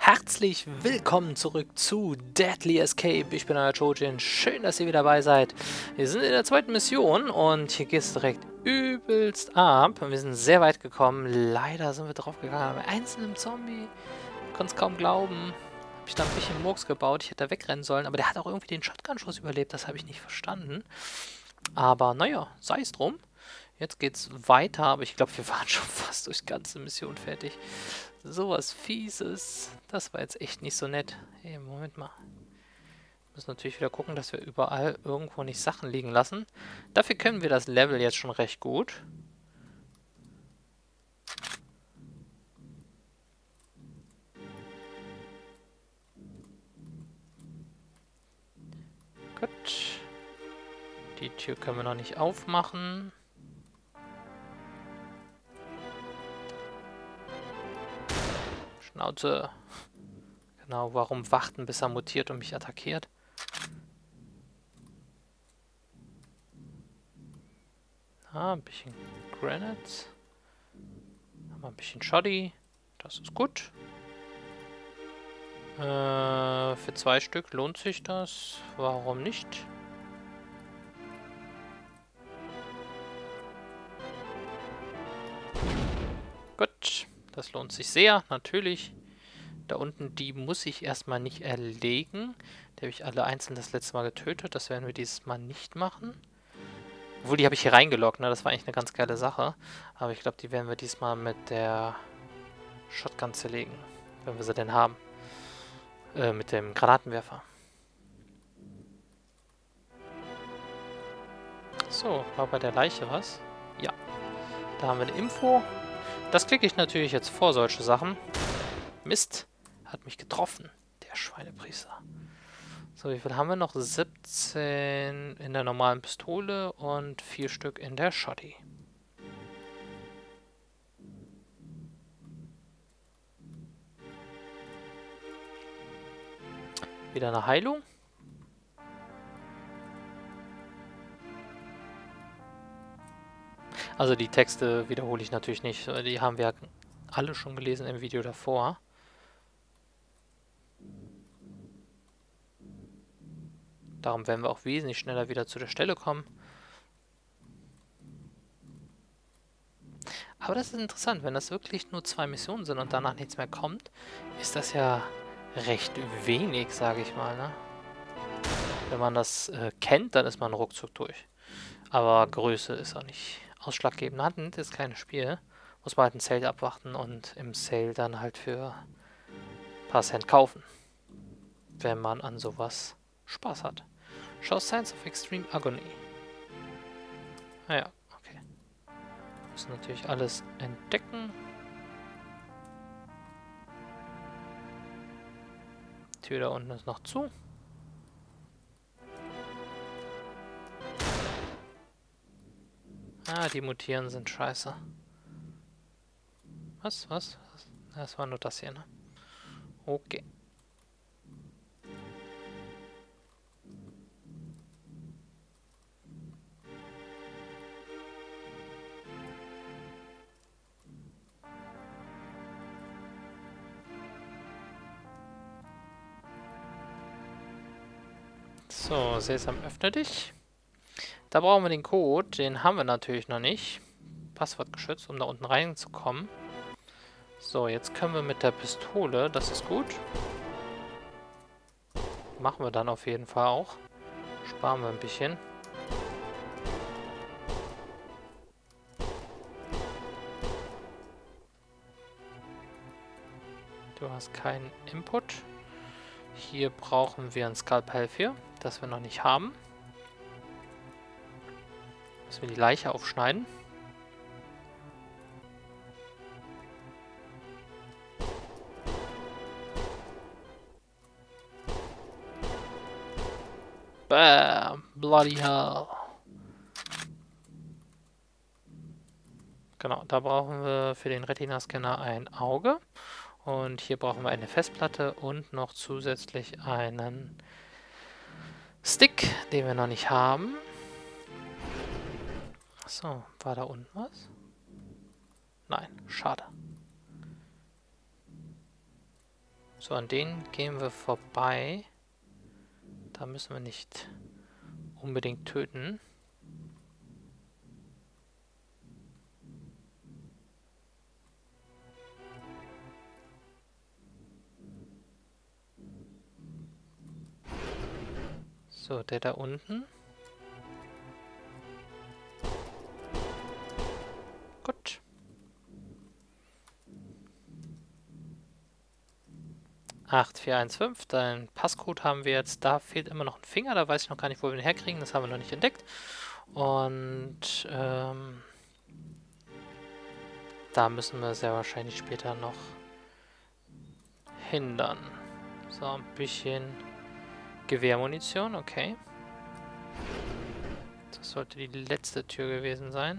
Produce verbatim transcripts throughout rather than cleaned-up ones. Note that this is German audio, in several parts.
Herzlich willkommen zurück zu Deadly Escape. Ich bin euer Chojin. Schön, dass ihr wieder dabei seid. Wir sind in der zweiten Mission und hier geht es direkt übelst ab. Wir sind sehr weit gekommen. Leider sind wir drauf gegangen. Aber einzelnen Zombie. Konnte es kaum glauben. Habe ich da ein bisschen Murks gebaut. Ich hätte da wegrennen sollen. Aber der hat auch irgendwie den Shotgun-Schuss überlebt. Das habe ich nicht verstanden. Aber naja, sei es drum. Jetzt geht's weiter, aber ich glaube, wir waren schon fast durch die ganze Mission fertig. Sowas Fieses. Das war jetzt echt nicht so nett. Hey, Moment mal. Wir müssen natürlich wieder gucken, dass wir überall irgendwo nicht Sachen liegen lassen. Dafür können wir das Level jetzt schon recht gut. Gut. Die Tür können wir noch nicht aufmachen. Schnauze. Genau, warum warten, bis er mutiert und mich attackiert? Ah, ein bisschen Granite. Haben wir ein bisschen Shoddy. Das ist gut. Äh, für zwei Stück lohnt sich das. Warum nicht? Gut, das lohnt sich sehr, natürlich. Da unten, die muss ich erstmal nicht erlegen. Die habe ich alle einzeln das letzte Mal getötet. Das werden wir dieses Mal nicht machen. Obwohl, die habe ich hier reingeloggt, ne? Das war eigentlich eine ganz geile Sache. Aber ich glaube, die werden wir diesmal mit der Shotgun zerlegen. Wenn wir sie denn haben. Äh, mit dem Granatenwerfer. So, war bei der Leiche was? Ja. Da haben wir eine Info. Das klicke ich natürlich jetzt vor, solche Sachen. Mist. Hat mich getroffen, der Schweinepriester. So, wie viel haben wir noch? siebzehn in der normalen Pistole und vier Stück in der Shotty. Wieder eine Heilung. Also die Texte wiederhole ich natürlich nicht. Die haben wir alle schon gelesen im Video davor. Darum werden wir auch wesentlich schneller wieder zu der Stelle kommen. Aber das ist interessant, wenn das wirklich nur zwei Missionen sind und danach nichts mehr kommt, ist das ja recht wenig, sage ich mal, ne? Wenn man das äh, kennt, dann ist man ruckzuck durch. Aber Größe ist auch nicht ausschlaggebend. Hatten das kleine Spiel. Muss man halt ein Sale abwarten und im Sale dann halt für ein paar Cent kaufen. Wenn man an sowas Spaß hat. Show Signs of Extreme Agony. Naja, okay. Müssen natürlich alles entdecken. Die Tür da unten ist noch zu. Ah, die Mutieren sind scheiße. Was? Was? Das war nur das hier, ne? Okay. So, Sesam, öffne dich. Da brauchen wir den Code, den haben wir natürlich noch nicht. Passwort geschützt, um da unten reinzukommen. So, jetzt können wir mit der Pistole, das ist gut. Machen wir dann auf jeden Fall auch. Sparen wir ein bisschen. Du hast keinen Input. Hier brauchen wir ein Skalpell für, das wir noch nicht haben. Müssen wir die Leiche aufschneiden. Bam! Bloody hell. Genau, da brauchen wir für den Retina-Scanner ein Auge. Und hier brauchen wir eine Festplatte und noch zusätzlich einen Stick, den wir noch nicht haben. So, war da unten was? Nein, schade. So, an denen gehen wir vorbei. Da müssen wir nicht unbedingt töten. So, der da unten. Gut. acht vier eins fünf, dein Passcode haben wir jetzt. Da fehlt immer noch ein Finger, da weiß ich noch gar nicht, wo wir den herkriegen. Das haben wir noch nicht entdeckt. Und ähm, da müssen wir sehr wahrscheinlich später noch hindern. So, ein bisschen Gewehrmunition, okay. Das sollte die letzte Tür gewesen sein.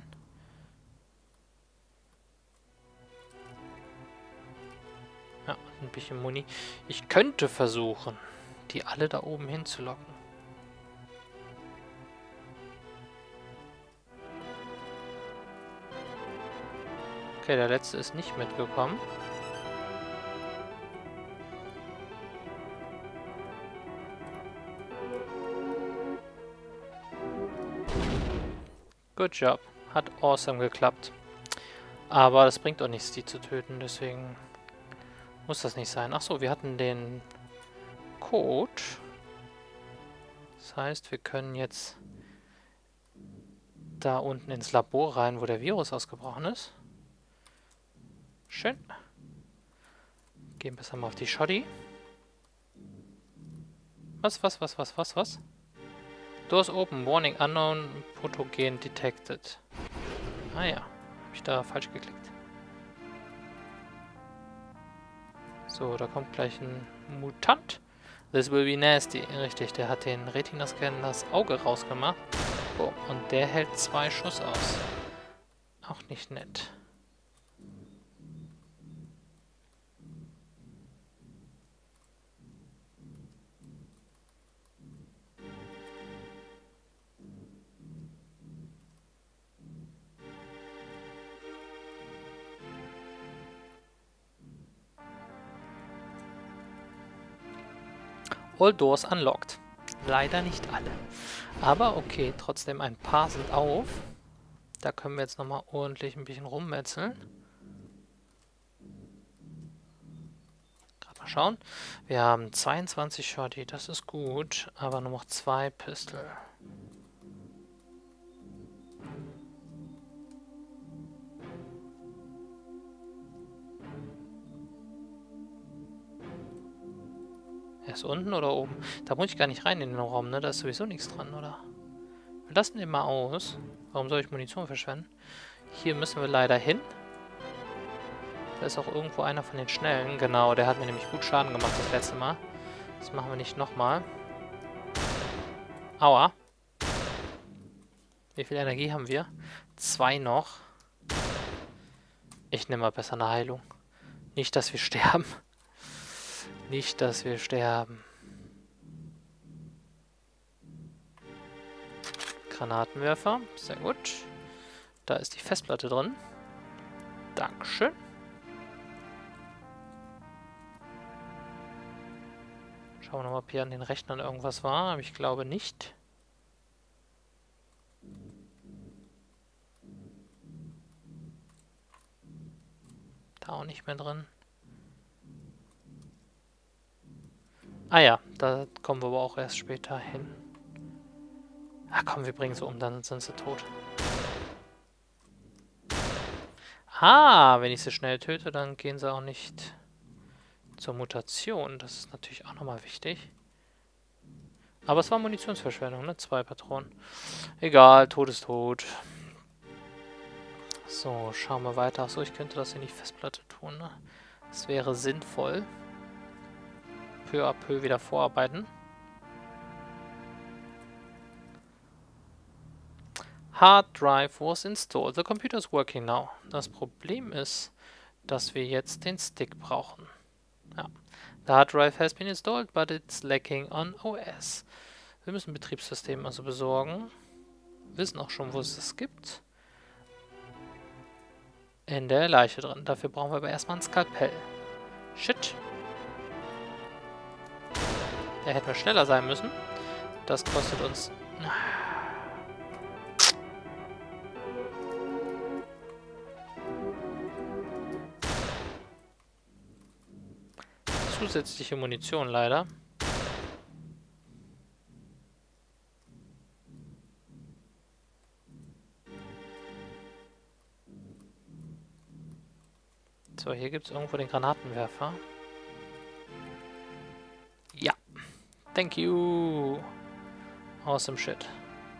Ja, ein bisschen Muni. Ich könnte versuchen, die alle da oben hinzulocken. Okay, der letzte ist nicht mitgekommen. Good job. Hat awesome geklappt. Aber das bringt auch nichts, die zu töten, deswegen muss das nicht sein. Achso, wir hatten den Code. Das heißt, wir können jetzt da unten ins Labor rein, wo der Virus ausgebrochen ist. Schön. Gehen besser mal auf die Shoddy. Was, was, was, was, was, was? Doors open, warning, unknown pathogen detected. Ah ja, habe ich da falsch geklickt. So, da kommt gleich ein Mutant. This will be nasty. Richtig, der hat den Retina-Scan das Auge rausgemacht. Oh, und der hält zwei Schuss aus. Auch nicht nett. All doors unlocked. Leider nicht alle. Aber okay, trotzdem ein paar sind auf. Da können wir jetzt nochmal ordentlich ein bisschen rummetzeln. Gerade mal schauen. Wir haben zweiundzwanzig Shotty, das ist gut. Aber nur noch zwei Pistol. Erst unten oder oben? Da muss ich gar nicht rein in den Raum, ne? Da ist sowieso nichts dran, oder? Wir lassen den mal aus. Warum soll ich Munition verschwenden? Hier müssen wir leider hin. Da ist auch irgendwo einer von den Schnellen. Genau, der hat mir nämlich gut Schaden gemacht das letzte Mal. Das machen wir nicht nochmal. Aua. Wie viel Energie haben wir? Zwei noch. Ich nehme mal besser eine Heilung. Nicht, dass wir sterben. Nicht, dass wir sterben. Granatenwerfer. Sehr gut. Da ist die Festplatte drin. Dankeschön. Schauen wir nochmal, ob hier an den Rechnern irgendwas war. Aber ich glaube nicht. Da auch nicht mehr drin. Ah ja, da kommen wir aber auch erst später hin. Ah komm, wir bringen sie um, dann sind sie tot. Ah, wenn ich sie schnell töte, dann gehen sie auch nicht zur Mutation. Das ist natürlich auch nochmal wichtig. Aber es war Munitionsverschwendung, ne? Zwei Patronen. Egal, Tod ist tot. So, schauen wir weiter. Achso, ich könnte das in die Festplatte tun, ne? Das wäre sinnvoll. Peu à peu wieder vorarbeiten. Hard Drive was installed. The computer is working now. Das Problem ist, dass wir jetzt den Stick brauchen. Ja. The Hard Drive has been installed, but it's lacking on O S. Wir müssen ein Betriebssystem also besorgen. Wir wissen auch schon, wo es es gibt. In der Leiche drin. Dafür brauchen wir aber erstmal ein Skalpell. Shit. Da hätten wir schneller sein müssen. Das kostet uns... zusätzliche Munition leider. So, hier gibt es irgendwo den Granatenwerfer. Ja. Thank you. Awesome shit.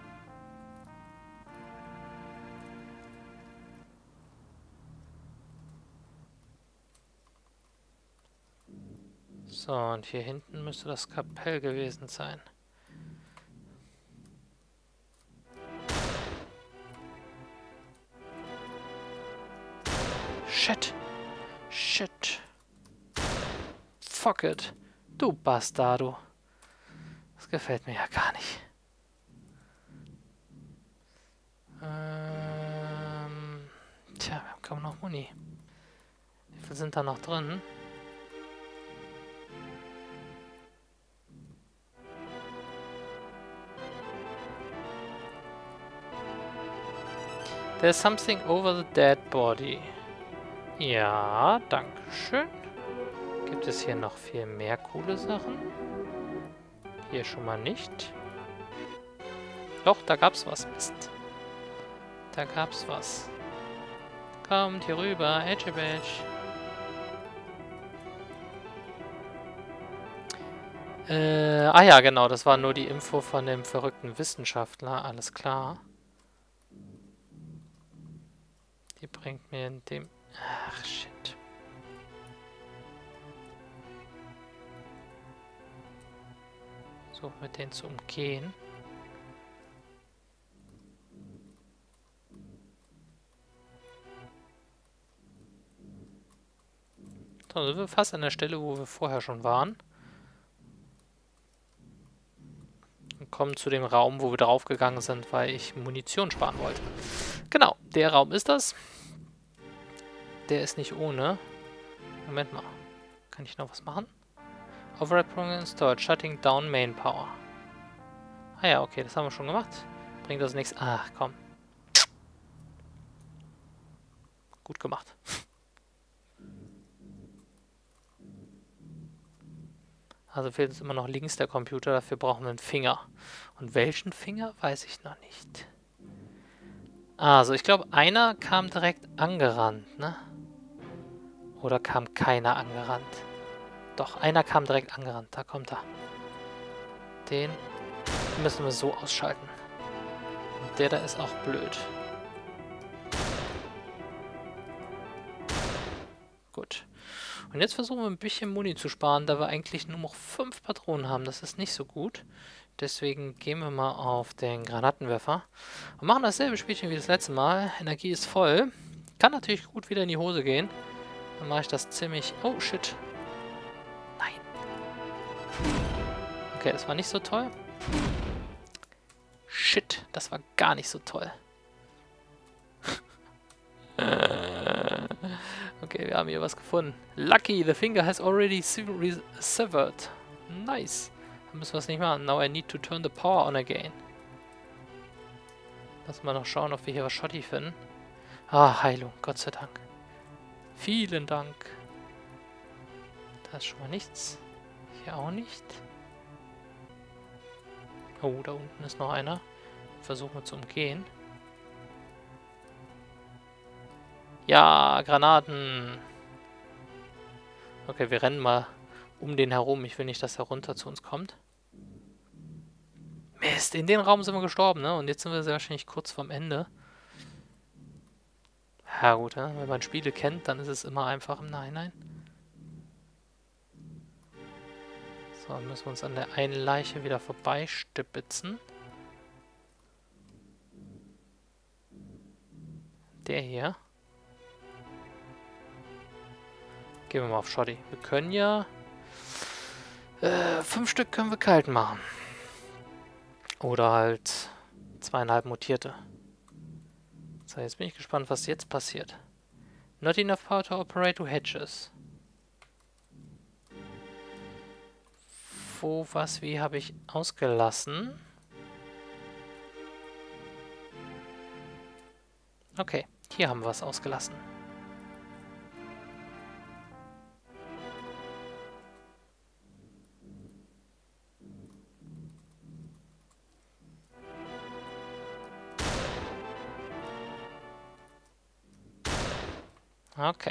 So, und hier hinten müsste das Kapell gewesen sein. Shit. Shit. Fuck it. Du Bastardo. Das gefällt mir ja gar nicht. Ähm, tja, wir haben kaum noch Muni. Wie viel sind da noch drin? There's something over the dead body. Ja, danke schön. Gibt es hier noch viel mehr coole Sachen? Hier schon mal nicht. Doch, da gab's was. Mist. Da gab's was. Kommt hier rüber, Edge Badge. Äh, ah ja, genau, das war nur die Info von dem verrückten Wissenschaftler. Alles klar. Die bringt mir in dem... Ach, shit. So, mit denen zu umgehen. So, sind wir fast an der Stelle, wo wir vorher schon waren. Und kommen zu dem Raum, wo wir draufgegangen sind, weil ich Munition sparen wollte. Genau, der Raum ist das. Der ist nicht ohne. Moment mal. Kann ich noch was machen? Override Program installed. Shutting down Main Power. Ah ja, okay, das haben wir schon gemacht. Bringt das nichts. Ach, komm. Gut gemacht. Also fehlt uns immer noch links der Computer. Dafür brauchen wir einen Finger. Und welchen Finger, weiß ich noch nicht. Also, ich glaube, einer kam direkt angerannt, ne? Oder kam keiner angerannt? Doch, einer kam direkt angerannt. Da kommt er. Den müssen wir so ausschalten. Und der da ist auch blöd. Gut. Und jetzt versuchen wir ein bisschen Muni zu sparen, da wir eigentlich nur noch fünf Patronen haben. Das ist nicht so gut. Deswegen gehen wir mal auf den Granatenwerfer. Und machen dasselbe Spielchen wie das letzte Mal. Energie ist voll. Kann natürlich gut wieder in die Hose gehen. Dann mache ich das ziemlich... Oh, shit. Nein. Okay, das war nicht so toll. Shit, das war gar nicht so toll. Okay, wir haben hier was gefunden. Lucky, the finger has already severed. Nice. Dann müssen wir es nicht machen. Now I need to turn the power on again. Lass mal noch schauen, ob wir hier was Schotti finden. Ah, Heilung, Gott sei Dank. Vielen Dank. Da ist schon mal nichts. Hier auch nicht. Oh, da unten ist noch einer. Versuchen wir zu umgehen. Ja, Granaten. Okay, wir rennen mal um den herum. Ich will nicht, dass er runter zu uns kommt. Mist, in den Raum sind wir gestorben, ne? Und jetzt sind wir sehr wahrscheinlich kurz vorm Ende. Ja gut, ne? Wenn man Spiele kennt, dann ist es immer einfach im Nachhinein. So, dann müssen wir uns an der einen Leiche wieder vorbeistibitzen. Der hier. Gehen wir mal auf Shoddy. Wir können ja... Äh, fünf Stück können wir kalt machen. Oder halt zweieinhalb mutierte. So, jetzt bin ich gespannt, was jetzt passiert. Not enough power to operate two hatches. Wo, was, wie habe ich ausgelassen? Okay, hier haben wir es ausgelassen. Okay.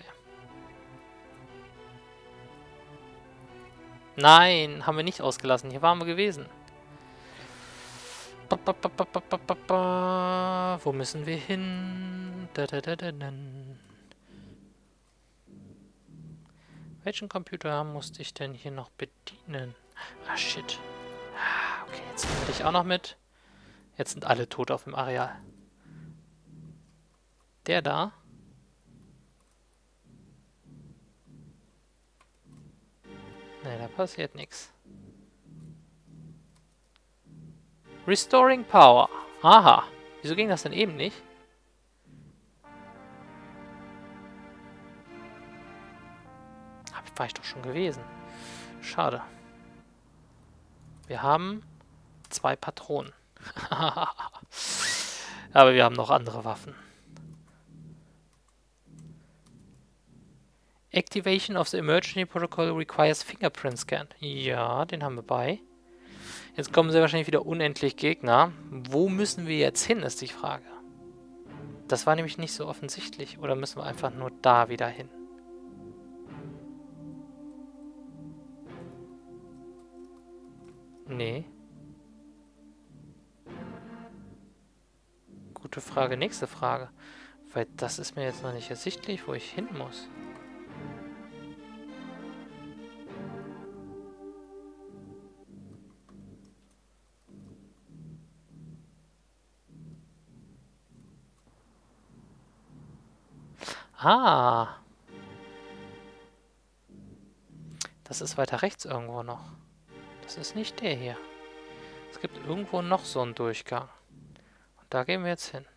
Nein, haben wir nicht ausgelassen. Hier waren wir gewesen. Ba, ba, ba, ba, ba, ba, ba, ba. Wo müssen wir hin? Da, da, da, da, da. Welchen Computer musste ich denn hier noch bedienen? Ah, shit. Ah, okay, jetzt nehmen wir dich auch noch mit. Jetzt sind alle tot auf dem Areal. Der da? Ne, da passiert nichts. Restoring Power. Aha. Wieso ging das denn eben nicht? War ich doch schon gewesen. Schade. Wir haben zwei Patronen. Aber wir haben noch andere Waffen. Activation of the Emergency Protocol requires Fingerprint Scan. Ja, den haben wir bei. Jetzt kommen sehr wahrscheinlich wieder unendlich Gegner. Wo müssen wir jetzt hin, ist die Frage. Das war nämlich nicht so offensichtlich. Oder müssen wir einfach nur da wieder hin? Nee. Gute Frage, nächste Frage. Weil das ist mir jetzt noch nicht ersichtlich, wo ich hin muss. Ah. Das ist weiter rechts irgendwo noch. Das ist nicht der hier. Es gibt irgendwo noch so einen Durchgang. Und da gehen wir jetzt hin.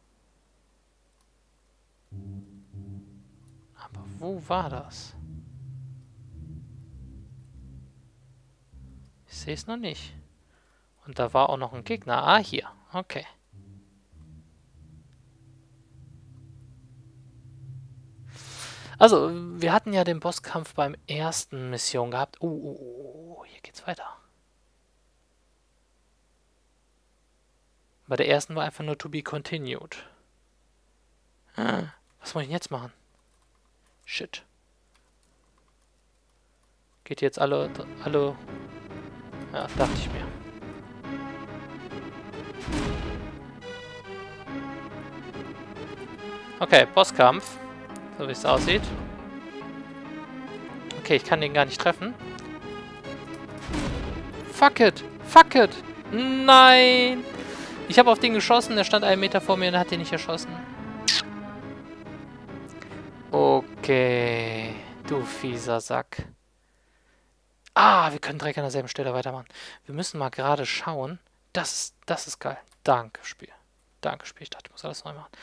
Aber wo war das? Ich sehe es noch nicht. Und da war auch noch ein Gegner. Ah, hier. Okay. Also, wir hatten ja den Bosskampf beim ersten Mission gehabt. Oh, oh, oh, oh, hier geht's weiter. Bei der ersten war einfach nur to be continued. Was muss ich denn jetzt machen? Shit. Geht jetzt alle... alle... Ja, dachte ich mir. Okay, Bosskampf. So wie es aussieht. Okay, ich kann den gar nicht treffen. Fuck it! Fuck it! Nein! Ich habe auf den geschossen, der stand einen Meter vor mir und hat den nicht erschossen. Okay. Du fieser Sack. Ah, wir können direkt an derselben Stelle weitermachen. Wir müssen mal gerade schauen. Das, das ist geil. Danke, Spiel. Danke, Spiel. Ich dachte, ich muss alles neu machen.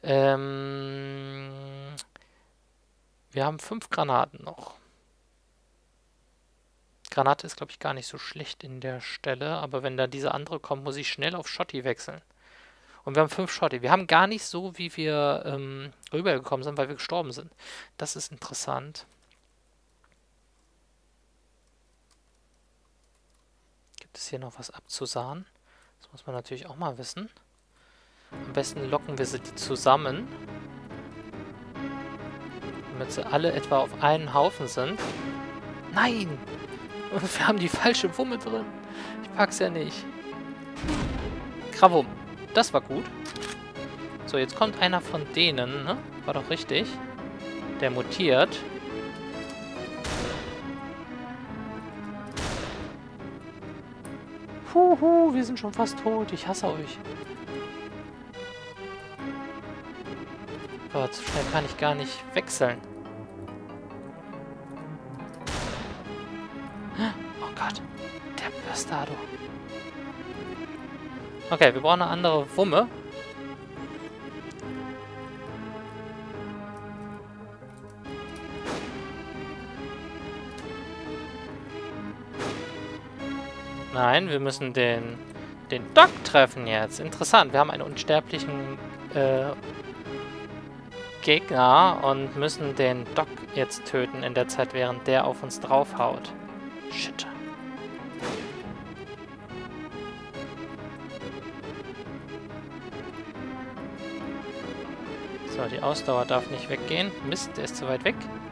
Ähm... Wir haben fünf Granaten noch. Granate ist, glaube ich, gar nicht so schlecht in der Stelle, aber wenn da diese andere kommt, muss ich schnell auf Schotti wechseln. Und wir haben fünf Schotti. Wir haben gar nicht so, wie wir ähm, rübergekommen sind, weil wir gestorben sind. Das ist interessant. Gibt es hier noch was abzusahen? Das muss man natürlich auch mal wissen. Am besten locken wir sie zusammen. Damit sie alle etwa auf einen Haufen sind. Nein! Wir haben die falsche Wumme drin. Ich pack's ja nicht. Krawum. Das war gut. So, jetzt kommt einer von denen, ne? War doch richtig. Der mutiert. Huhu, wir sind schon fast tot. Ich hasse euch. Aber so schnell kann ich gar nicht wechseln. Oh Gott, der Bastardo. Okay, wir brauchen eine andere Wumme. Nein, wir müssen den, den Doc treffen jetzt. Interessant, wir haben einen unsterblichen äh, Gegner und müssen den Doc jetzt töten in der Zeit, während der auf uns draufhaut. Shit. So, die Ausdauer darf nicht weggehen. Mist, der ist zu weit weg.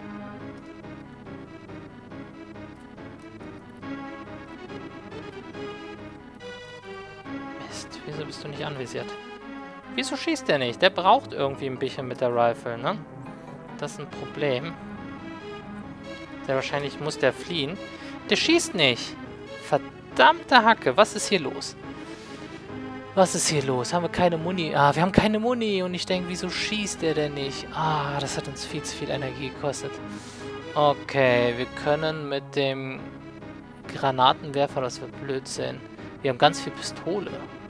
Mist, wieso bist du nicht anvisiert? Wieso schießt der nicht? Der braucht irgendwie ein bisschen mit der Rifle, ne? Das ist ein Problem. Sehr wahrscheinlich muss der fliehen. Der schießt nicht. Verdammte Hacke, was ist hier los? Was ist hier los? Haben wir keine Muni? Ah, wir haben keine Muni. Und ich denke, wieso schießt der denn nicht? Ah, das hat uns viel zu viel Energie gekostet. Okay, wir können mit dem Granatenwerfer, das wird Blödsinn. Wir haben ganz viel Pistole.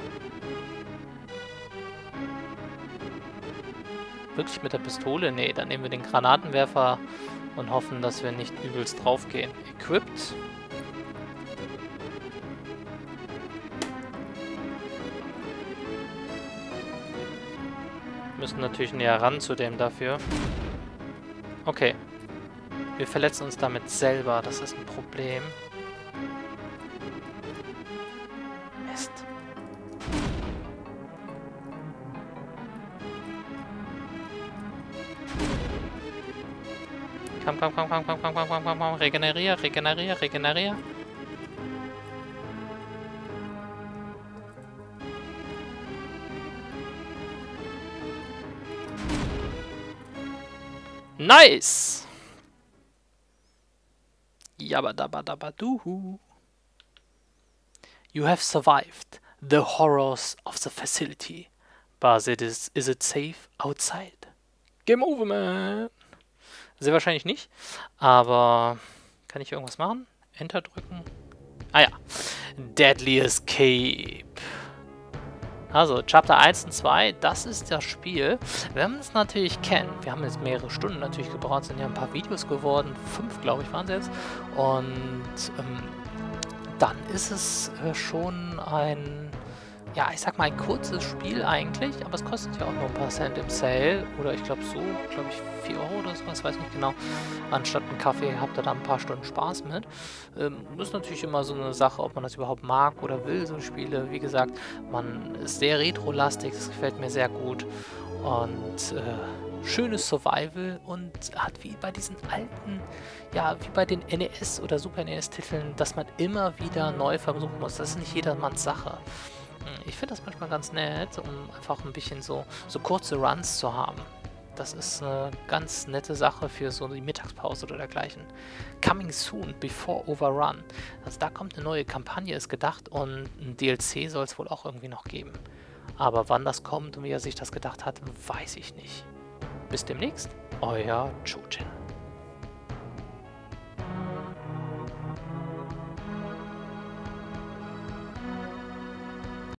Wirklich mit der Pistole? Nee, dann nehmen wir den Granatenwerfer und hoffen, dass wir nicht übelst draufgehen. Equipped. Müssen natürlich näher ran zu dem dafür. Okay. Wir verletzen uns damit selber. Das ist ein Problem. Mist. Komm, komm, komm, komm, komm, komm, komm, komm, komm, komm. Regenerier, regenerier, regenerier. Nice! Yabadabadabaduhu. You have survived the horrors of the facility. But it is, is it safe outside? Game over, man! Sehr wahrscheinlich nicht. Aber kann ich irgendwas machen? Enter drücken. Ah ja. Deadly Escape. Also, Chapter eins und zwei, das ist das Spiel. Wenn man es natürlich kennt, wir haben jetzt mehrere Stunden natürlich gebraucht, sind ja ein paar Videos geworden, fünf glaube ich waren es jetzt. Und ähm, dann ist es äh, schon ein, ja ich sag mal ein kurzes Spiel eigentlich, aber es kostet ja auch nur ein paar Cent im Sale. Oder ich glaube so, glaube ich vier Euro oder sowas, weiß nicht genau. Anstatt einen Kaffee habt ihr da ein paar Stunden Spaß mit. Ähm, ist natürlich immer so eine Sache, ob man das überhaupt mag oder will, so Spiele. Wie gesagt, man ist sehr retro-lastig, das gefällt mir sehr gut. Und äh, schönes Survival und hat wie bei diesen alten, ja, wie bei den N E S- oder Super N E S-Titeln, dass man immer wieder neu versuchen muss. Das ist nicht jedermanns Sache. Ich finde das manchmal ganz nett, um einfach ein bisschen so, so kurze Runs zu haben. Das ist eine ganz nette Sache für so die Mittagspause oder dergleichen. Coming soon, before overrun. Also da kommt eine neue Kampagne, ist gedacht, und ein D L C soll es wohl auch irgendwie noch geben. Aber wann das kommt und wie er sich das gedacht hat, weiß ich nicht. Bis demnächst, euer Chojin.